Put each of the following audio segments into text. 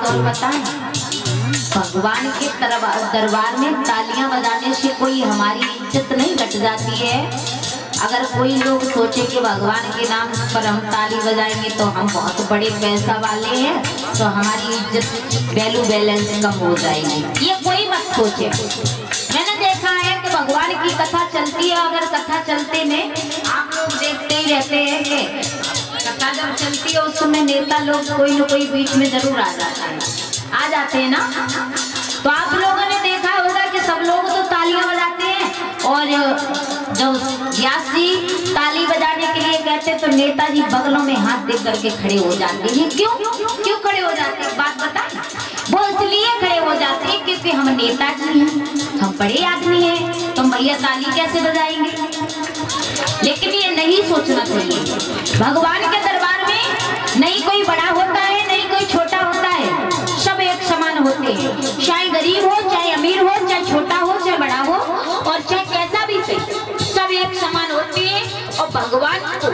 बात और बताएं, भगवान के दरबार में तालियां बजाने से कोई हमारी इज्जत नहीं घट जाती है। अगर कोई लोग सोचे कि भगवान के नाम पर हम ताली बजाएंगे तो हम बहुत बड़े पैसा वाले हैं, तो हमारी इज्जत वैल्यू बैलेंस कम हो जाएगी, ये कोई मत सोचे। मैंने देखा है कि भगवान की कथा चलती है, अगर कथा चलते में आप लोग देखते ही रहते हैं कि कथा जब चलती है उस समय नेता लोग कोई न कोई बीच में जरूर आ जाते हैं ना। तो आप लोगों ने देखा होगा कि सब लोग तो तालियां बजाते हैं, और जब व्यास जी ताली बजाने के लिए कहते तो नेताजी बगलों में हाथ दे करके खड़े हो जाते हैं। क्यों खड़े हो जाते हैं, बात बताएं। वो इसलिए खड़े हो जाते हैं क्योंकि हम नेताजी हैं, हम बड़े आदमी हैं, तो भैया ताली कैसे बजाएंगे। लेकिन ये नहीं सोचना चाहिए, भगवान के दरबार में नहीं कोई बड़ा होता है, नहीं कोई छोटा होता है, सब एक समान होते हैं। चाहे गरीब हो, चाहे अमीर हो, चाहे छोटा हो, चाहे बड़ा हो, और चाहे कैसा भी सही, सब एक समान होते हैं। और भगवान को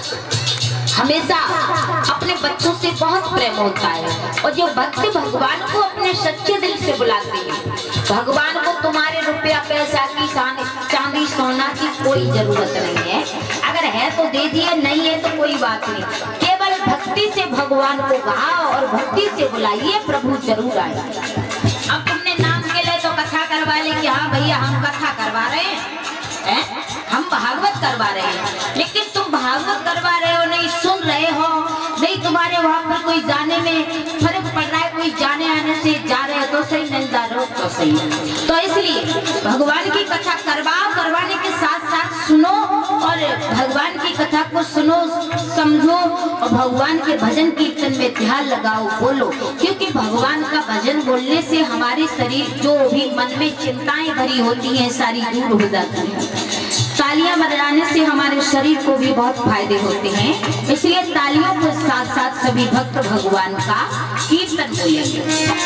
हमेशा अपने बच्चों से बहुत प्रेम होता है, और जो भक्त भगवान को अपने सच्चे दिल से बुलाते हैं, भगवान को तुम्हारे रुपया पैसा की चांदी सोना की कोई जरूरत नहीं है। अगर है तो दे दिए, नहीं है तो कोई बात नहीं। केवल भक्ति से भगवान को गाओ और भक्ति से बुलाइए, प्रभु जरूर आए। अब तुमने नाम के लिए तो कथा करवा ले कि हाँ भैया हम कथा करवा रहे हैं, हम भागवत करवा रहे हैं, लेकिन तुम भागवत करवा रहे हो, नहीं सुन रहे हो, नहीं तुम्हारे वहां पर कोई जाने में फर्क पड़ रहा है, कोई जाने आने से जा रहे हो तो सही, नहीं जा रहे हो तो सही। तो इसलिए भगवान की कथा करवाने के साथ साथ सुनो, और भगवान की कथा को सुनो, समझो, और भगवान के भजन कीर्तन में ध्यान लगाओ, बोलो, क्योंकि भगवान का भजन बोलने से हमारे शरीर जो भी मन में चिंताएं भरी होती हैं सारी दूर हो जाती है। तालियां बजाने से हमारे शरीर को भी बहुत फायदे होते हैं, इसलिए तालियों के साथ साथ सभी भक्त भगवान का कीर्तन बोलेंगे।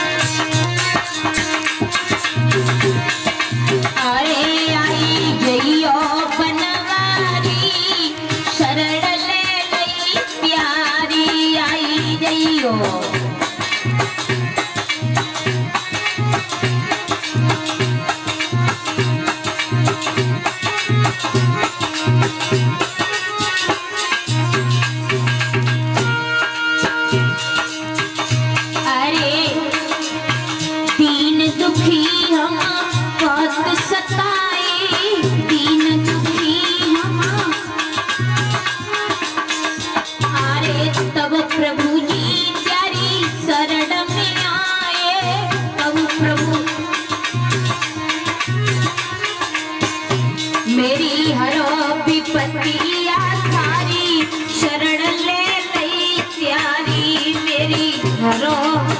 अरे आई जइयो बनवारी, शरण ले लई प्यारी, आई जइयो। मेरी हरो विपत्तिया सारी, शरण ले लई प्यारी, मेरी हरो।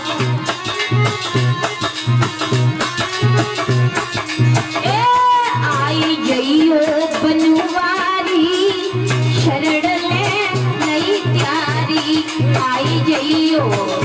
आई जइयो बनवारी, शरण ले लई प्यारी, आई जइयो।